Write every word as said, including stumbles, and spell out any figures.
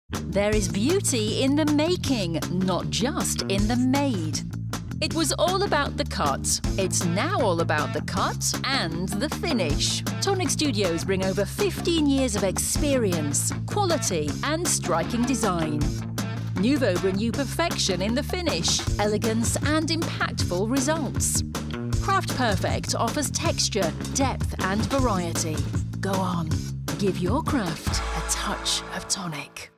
There is beauty in the making, not just in the made. It was all about the cut. It's now all about the cut and the finish. Tonic Studios bring over fifteen years of experience, quality and striking design. Nuvo bring you perfection in the finish, elegance and impactful results. Craft Perfect offers texture, depth and variety. Go on, give your craft a touch of Tonic.